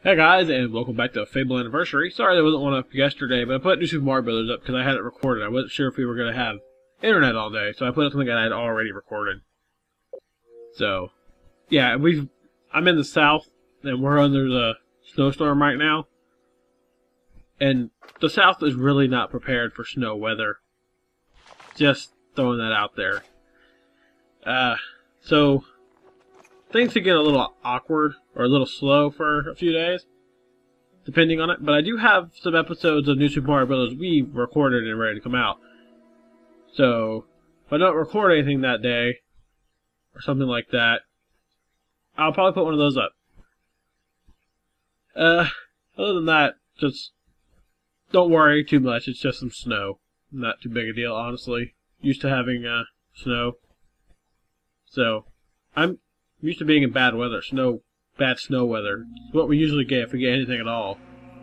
Hey guys, and welcome back to Fable Anniversary. Sorry there wasn't one up yesterday, but I put New Super Mario Brothers up because I had it recorded. I wasn't sure if we were going to have internet all day, so I put up something that I had already recorded. So, yeah, I'm in the south, and we're under the snowstorm right now. And the south is really not prepared for snow weather. Just throwing that out there. So things could get a little awkward or a little slow for a few days, depending on it. But I do have some episodes of New Super Mario Bros. We recorded and ready to come out. So if I don't record anything that day or something like that, I'll probably put one of those up. Other than that, just don't worry too much. It's just some snow. Not too big a deal, honestly. Used to having snow. So I'm used to being in bad weather, bad snow weather. It's what we usually get if we get anything at all.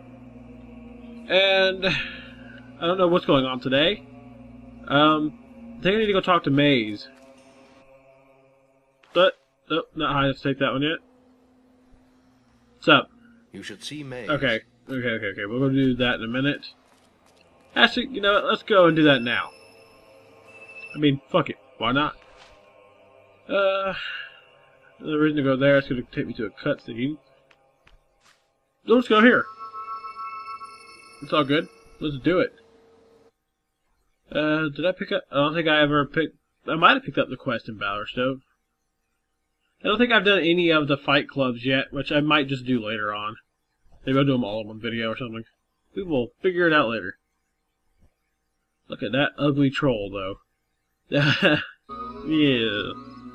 And I don't know what's going on today. I think I need to go talk to Maze. But nope, not high enough to take that one yet. What's up? You should see Maze. Okay. We'll go do that in a minute. Actually, you know what? Let's go and do that now. I mean, fuck it. Why not? The reason to go there is going to take me to a cutscene. Let's go here. It's all good. Let's do it. Did I pick up? I don't think I ever picked. I might have picked up the quest in Ballerstove. I don't think I've done any of the fight clubs yet, which I might just do later on. Maybe I'll do them all in one video or something. We will figure it out later. Look at that ugly troll, though. Yeah.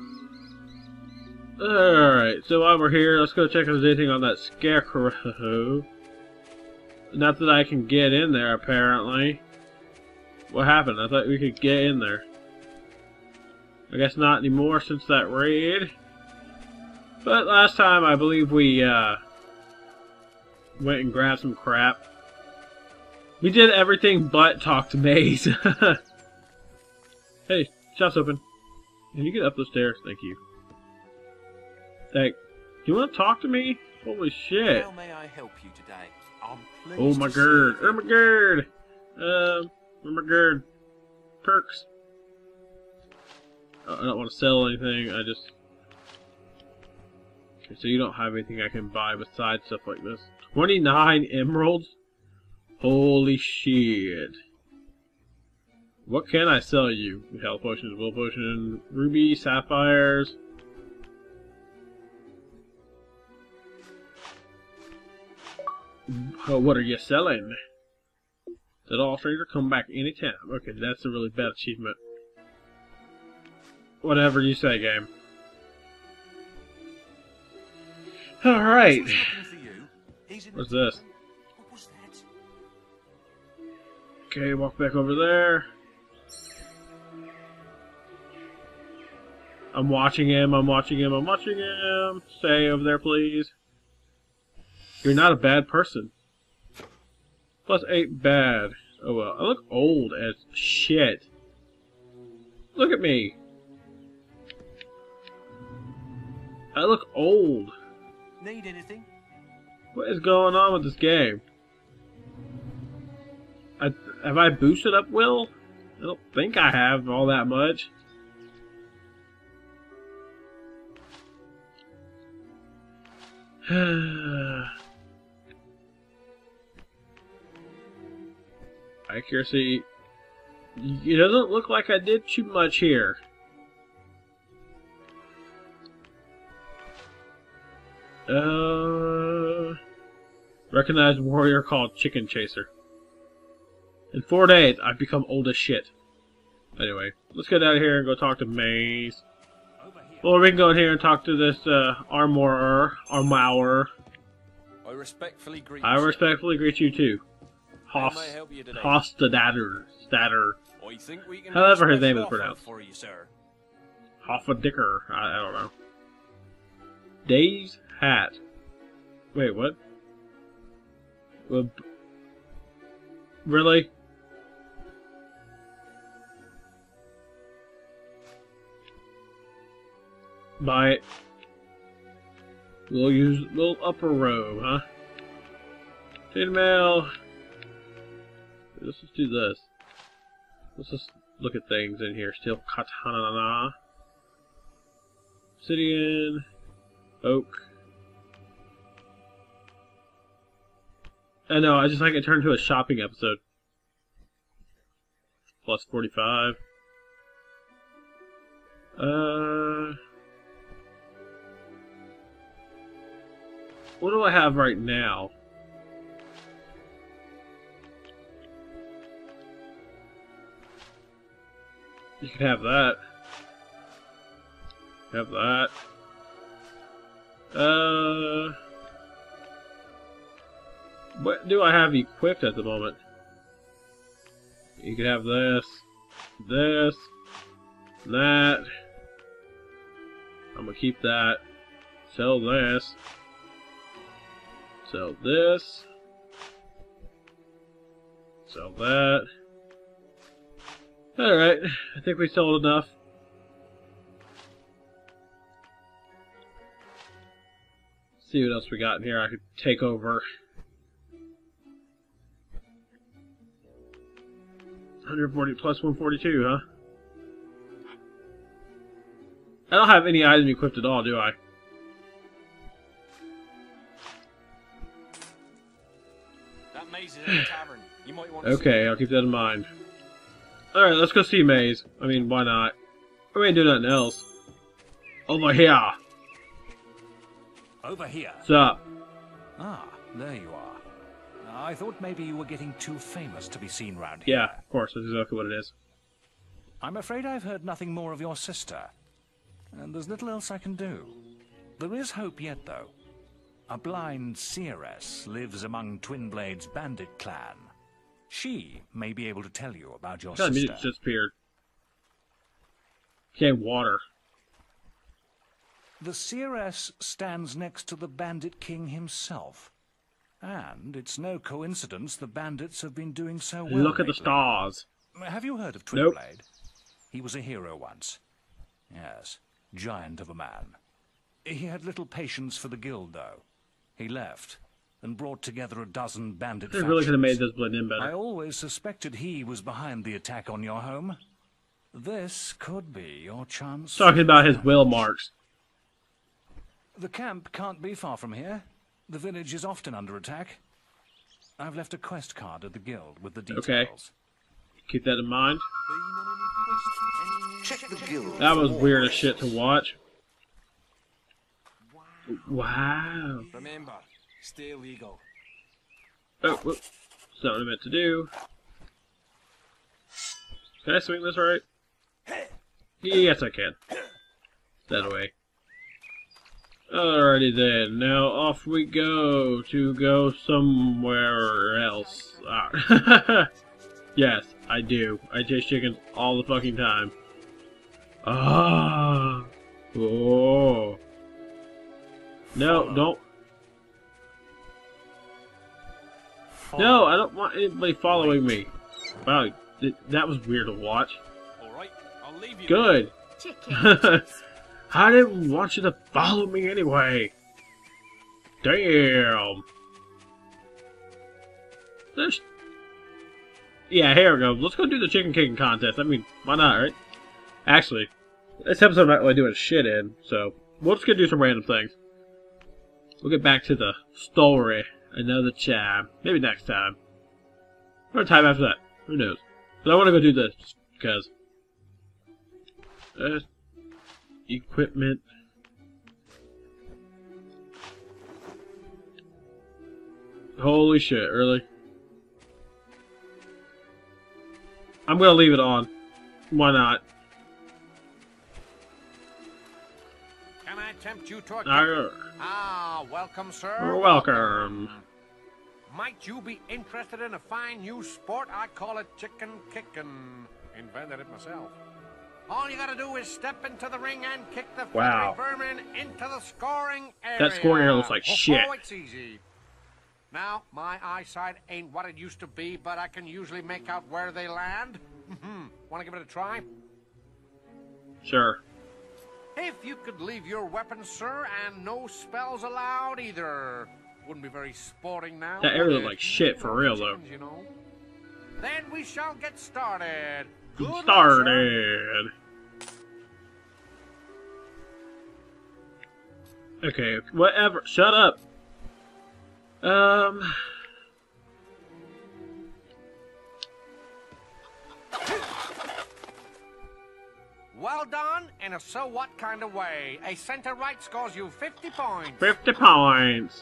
Alright, so while we're here, let's go check if there's anything on that scarecrow. Not that I can get in there, apparently. What happened? I thought we could get in there. I guess not anymore since that raid. But last time, I believe we, went and grabbed some crap. We did everything but talk to Maze. Hey, shop's open. Can you get up the stairs? Thank you. Do you want to talk to me? Holy shit. How may I help you today? I'm pleased Oh my god. Oh my god. Oh my god. Perks. I don't want to sell anything. I just... Okay, so you don't have anything I can buy besides stuff like this. 29 emeralds? Holy shit. What can I sell you? Health potions, will potion, ruby, sapphires. Oh, what are you selling? Did all strangers come back anytime? Okay, that's a really bad achievement. Whatever you say, game. Alright. What's this? Okay, walk back over there. I'm watching him. Stay over there, please. You're not a bad person. Plus 8 bad. Oh well. I look old as shit. Look at me. I look old. Need anything? What is going on with this game? Have I boosted up Will? I don't think I have all that much. Accuracy. It doesn't look like I did too much here. Recognized warrior called Chicken Chaser. In 4 days, I've become old as shit. Anyway, let's get out of here and go talk to Maze. Or we can go in here and talk to this armorer. I respectfully greet you too. Hofstadter. However his name is pronounced. Hoffadicker. I don't know. Dave's hat. Wait, what? Well, really? Buy it. We'll use a little upper robe, huh? Chainmail. Let's just do this. Let's just look at things in here. Steel katana. Obsidian. Oak. I know, I just like it turned into a shopping episode. Plus 45. What do I have right now? You can have that. Have that. What do I have equipped at the moment? You can have this, this, that. I'm gonna keep that. Sell this. Sell this. Sell that. Alright, I think we sold enough. See what else we got in here I could take over. 140 plus 142, huh? I don't have any item equipped at all, do I? That maze is in the tavern. You might want to Okay, I'll keep that in mind. Alright, let's go see Maze. I mean, why not? We ain't do nothing else. Over here! Over here. What's up? Ah, there you are. I thought maybe you were getting too famous to be seen round here. Yeah, of course, that's exactly what it is. I'm afraid I've heard nothing more of your sister. And there's little else I can do. There is hope yet, though. A blind seeress lives among Twinblade's bandit clan. She may be able to tell you about your God, sister. music disappeared. Can't water. The seeress stands next to the bandit king himself. And it's no coincidence the bandits have been doing so well. Look at the lately. stars. Have you heard of Nope. Twinblade? He was a hero once. Yes, giant of a man. He had little patience for the guild, though. He left and brought together a dozen bandit They really could have made factions. this blend in I better. always suspected he was behind the attack on your home. This could be your chance. Talking about his wheel marks. The camp can't be far from here. The village is often under attack. I've left a quest card at the guild with the details. Okay. Keep that in mind. check the guild. That was weird as shit to watch. Wow. Remember, stay legal. Oh, whoops. That's not what I meant to do. Can I swing this right? Yes, I can. That away. Alrighty then. Now off we go to go somewhere else. Yes, I do. I chase chickens all the fucking time. Ah. Oh. No, don't. No, I don't want anybody following me. Wow, that was weird to watch. Alright, I'll leave you. Good. Chicken. I didn't want you to follow me anyway. Damn. There's... Yeah, here we go. Let's go do the chicken kicking contest. I mean, why not, right? Actually, this episode I'm not really doing shit in, so we'll just go do some random things. We'll get back to the story another time. Maybe next time. Or a time after that. Who knows? But I want to go do this, because... equipment. Holy shit, really? I'm gonna leave it on. Why not? Can I tempt you to a welcome, sir. You're welcome. Might you be interested in a fine new sport? I call it chicken kicking. Invented it myself. All you gotta do is step into the ring and kick the Wow. feathery vermin into the scoring area. That scoring area looks like shit. Oh, it's easy. Now, my eyesight ain't what it used to be, but I can usually make out where they land. Want to give it a try? Sure. If you could leave your weapon, sir, and no spells allowed either. Wouldn't be very sporting now. That area would looked it? like shit for real, though. Chickens, you know. Then we shall get started. Good luck, sir. Started. Okay, whatever. Shut up. Well done, in a so what kind of way. A center right scores you 50 points. 50 points.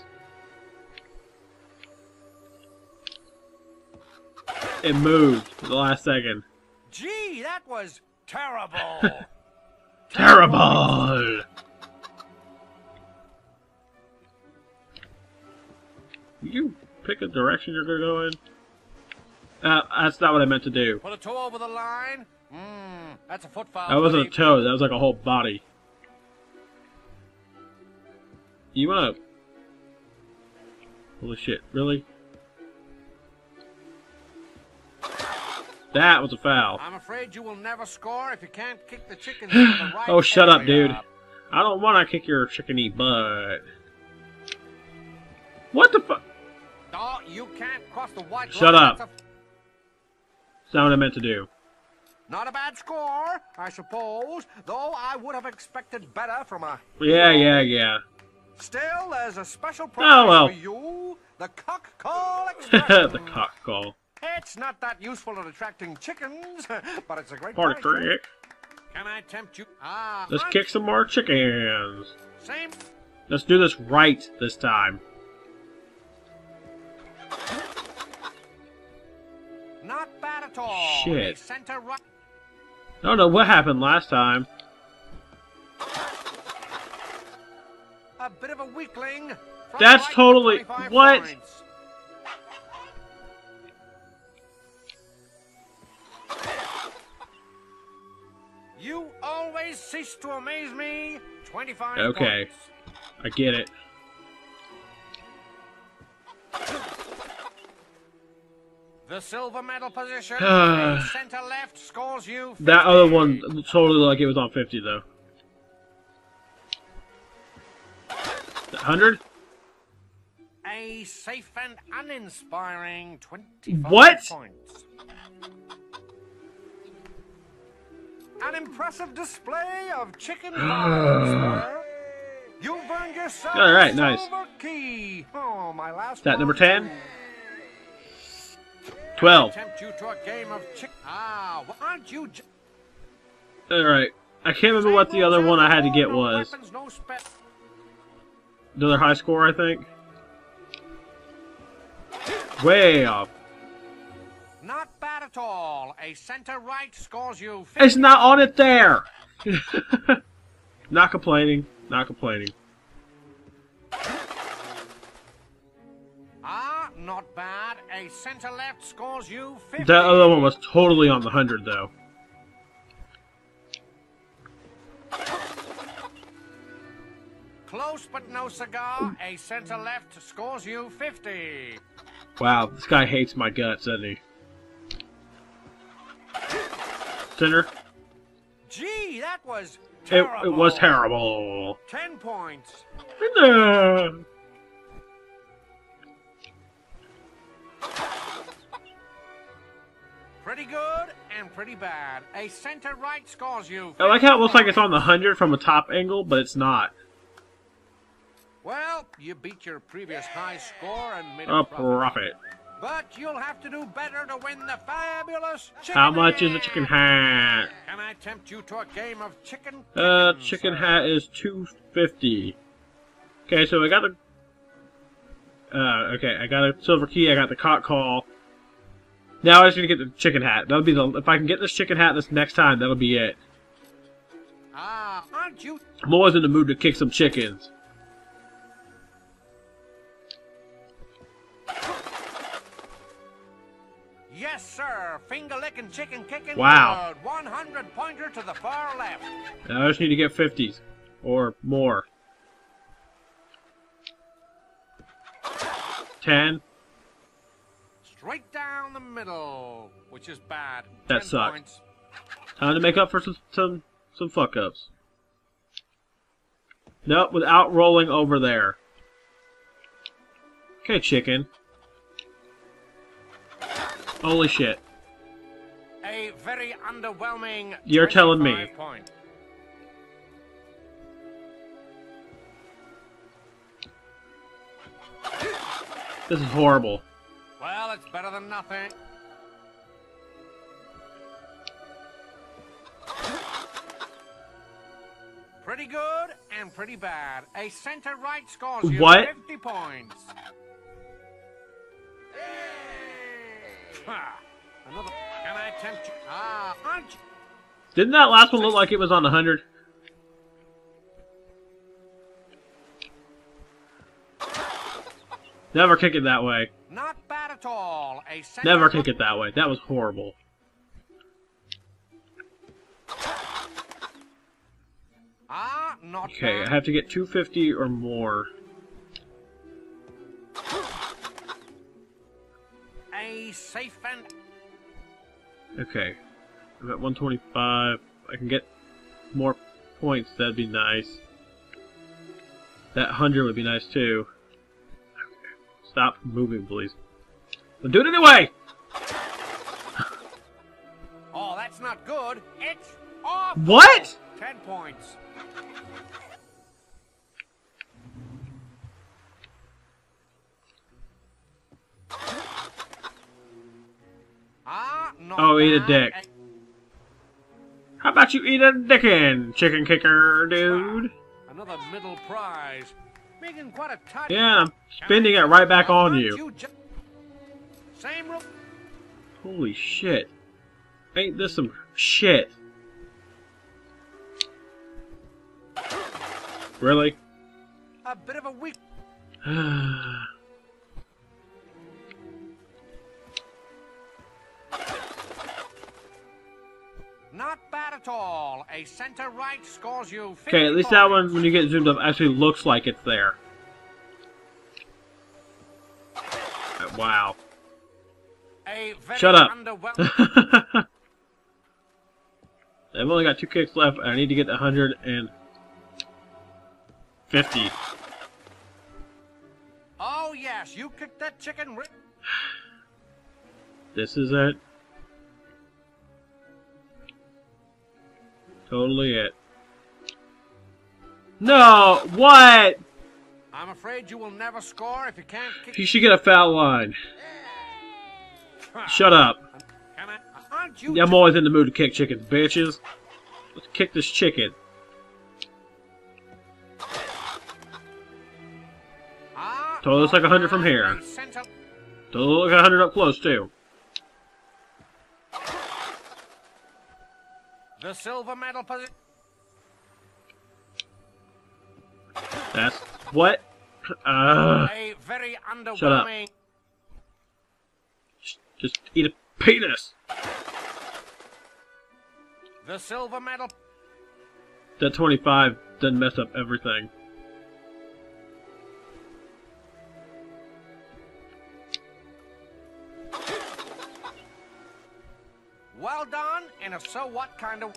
It moved at the last second. Gee, that was terrible. Terrible! You pick a direction you're gonna go in? That's not what I meant to do. Put a toe over the line. That's a foot foul. That wasn't a buddy. toe, that was like a whole body. You up? Holy shit, really? That was a foul. I'm afraid you will never score if you can't kick the chickens into the right Oh, shut up, area. dude. I don't want to kick your chickeny butt. What the fuck? Oh, you can't cross the white Shut line. up. That's That's not what I meant to do. not a bad score, I suppose. Though I would have expected better from a... Yeah. Still, there's a special prize Oh, well. for you. The cock call expression. The cock call. It's not that useful at attracting chickens, but it's a great Party prize. trick. Can I tempt you? Let's kick some more chickens. Same. Let's do this right this time. Not bad at all. Shit. A center right. I don't know what happened last time. A bit of a weakling. From That's right totally... to 25 What? points. You always cease to amaze me. 25 Okay. points. I get it. The silver medal position. A center left scores you 50. That other one totally looked like it was on 50, though. 100? A safe and uninspiring 25 What? points. An impressive display of chicken farms, sir. You've earned yourself All right, a nice. silver key. Oh, my last Is that number one, 10? too. 12. Can I tempt you to a game of aren't you? Alright. I can't remember what the other one I had to get was. Weapons, no Another high score, I think. Way off. Not bad at all. A center right scores you 50. It's not on it there! Not complaining. Not complaining. Not bad. A center left scores you 50. That other one was totally on the 100, though. Close but no cigar. A center left scores you 50. Wow, this guy hates my guts, doesn't he? Center. Gee, that was It terrible. was terrible. 10 points. No. Pretty good and pretty bad. A center right scores you 50. I like how it looks like it's on the 100 from a top angle, but it's not. Well, you beat your previous high score and made A profit. But you'll have to do better to win the fabulous chicken How much is a hat. chicken hat? Can I tempt you to a game of chicken? Chicken hat is $2.50. Okay, so I got the... okay, I got a silver key, I got the cock call. Now I just need to get the chicken hat. That'll be the... If I can get this chicken hat this next time, that'll be it. Aren't you? I'm always in the mood to kick some chickens. Yes, sir. Finger licking, chicken kicking. Wow. Good. 100 pointer to the far left. Now I just need to get 50s. Or more. 10. Straight down the middle, which is bad. That 10 sucked. points. Time to make up for some fuck-ups. Nope, without rolling over there. Okay, chicken. Holy shit. A very underwhelming. You're telling me. 25 point. This is horrible. Well, it's better than nothing. Pretty good and pretty bad. A center right scores you What? 50 points. Ha, another. Can I tempt you? Ah, aren't you? Didn't that last one look like it was on 100? Never kick it that way. Not bad at all. A center Never kick it that way. That was horrible. Ah, not Okay, I bad. have to get 250 or more. A safe and Okay, I'm at 125. I can get more points. That'd be nice. That 100 would be nice too. Stop moving, please. But do it anyway! oh, that's not good. It's awful. What? 10 points. Ah, not Oh, eat a bad. dick. How about you eat a dickin', chicken kicker, dude? Another middle prize. Making quite a tidy. Yeah, I'm spending it right back on you. Same rule. Holy shit. Ain't this some shit? Really? A bit of a weak. Not bad at all. A center right scores you 50 Okay, at least that points. one, when you get zoomed up, actually looks like it's there. Wow. A very Shut up. underwhelming. I've only got 2 kicks left, and I need to get 150. Oh yes, you kicked that chicken. This is it. Totally it. No! What? I'm afraid you will never score if you can't kick. You should get a foul line. Shut up. Can I? Aren't you? I'm always in the mood to kick chickens, bitches. Let's kick this chicken. Ah, Totally looks like 100 from not here. a center- Totally look 100 up close, too. The silver medal position. That's... What? A very underwhelming. Just eat a penis. The silver medal. That 25 doesn't mess up everything. Well done, and if so, what kind of?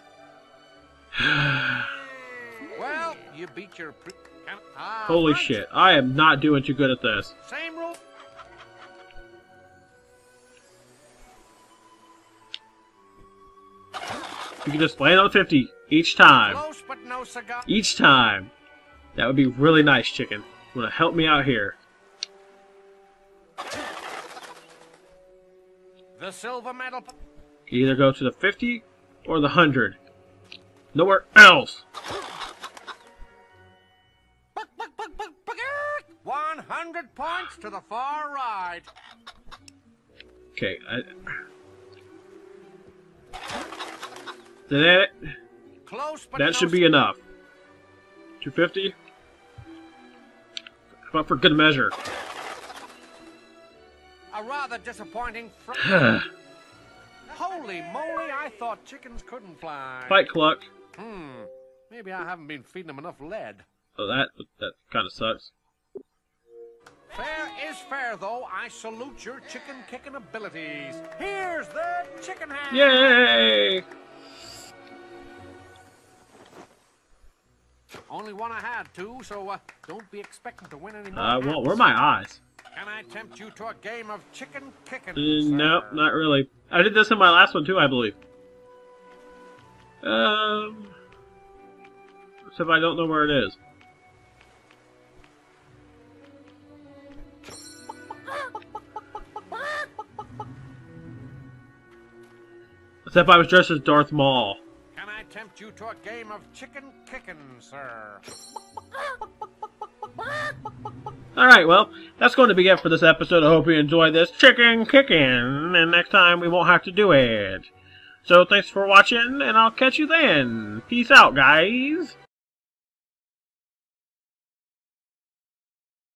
Well, you beat your. Holy shit. I am not doing too good at this. Same rule. You can just land on 50 each time. Close but no cigar. Each time. That would be really nice, chicken. You want to help me out here? The silver medal. You either go to the 50 or the 100. Nowhere else. 100 points to the far right. Okay. Is that it? Close but That no should be enough. 250? How about for good measure? A rather disappointing. Holy moly! I thought chickens couldn't fly. Fight cluck. Maybe I haven't been feeding them enough lead. Oh, that kind of sucks. Fair is fair, though. I salute your chicken kicking abilities. Here's the chicken hand. Yay! Only one I had, too, so don't be expecting to win any more. Well, hats. where are my eyes? Can I tempt you to a game of chicken kicking? Nope, not really. I did this in my last one too, I believe. Except I don't know where it is. Except I was dressed as Darth Maul. Can I tempt you to a game of chicken kicking, sir? Alright, well, that's going to be it for this episode. I hope you enjoyed this chicken kicking, and next time we won't have to do it. So thanks for watching, and I'll catch you then. Peace out, guys.